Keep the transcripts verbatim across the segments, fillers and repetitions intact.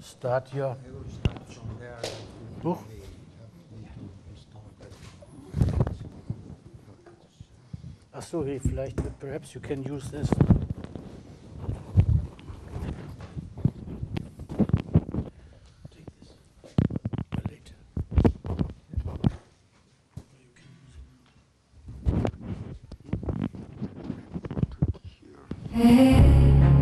start your... I will start from there. And Oeh. we have to start Ach so, hey, vielleicht, perhaps you can use this. Take this later. Or you can use it. Hey.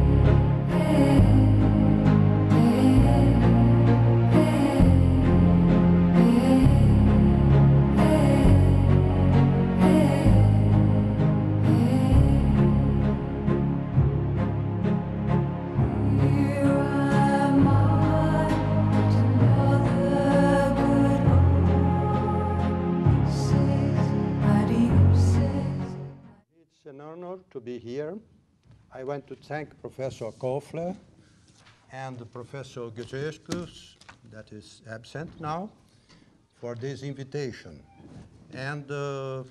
It's an honor to be here. I want to thank Professor Kofler and Professor Grzeskus, that is absent now, for this invitation. And uh,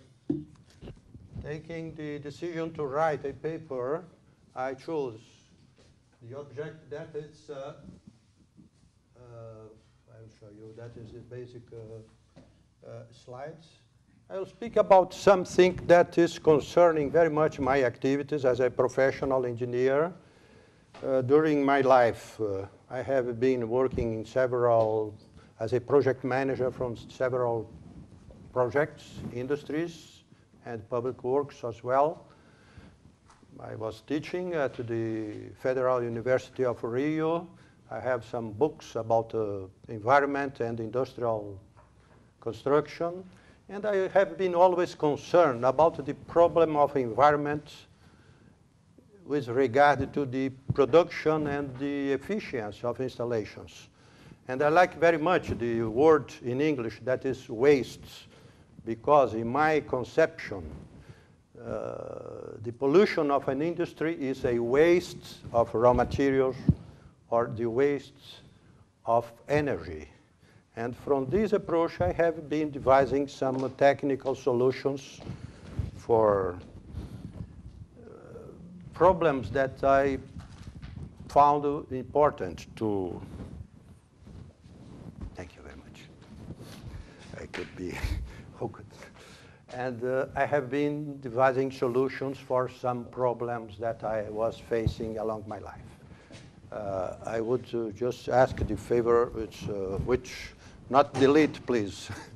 taking the decision to write a paper, I chose the object that is, uh, uh, I'll show you, that is the basic uh, uh, slides. I'll speak about something that is concerning very much my activities as a professional engineer. Uh, during my life, uh, I have been working in several, as a project manager from several projects, industries, and public works as well. I was teaching at the Federal University of Rio. I have some books about uh, environment and industrial construction. And I have been always concerned about the problem of environment with regard to the production and the efficiency of installations. And I like very much the word in English that is waste, because in my conception, uh, the pollution of an industry is a waste of raw materials or the waste of energy. And from this approach, I have been devising some technical solutions for uh, problems that I found important to. Thank you very much. I could be hooked. And uh, I have been devising solutions for some problems that I was facing along my life. Uh, I would uh, just ask the favor, which, uh, which not delete, please.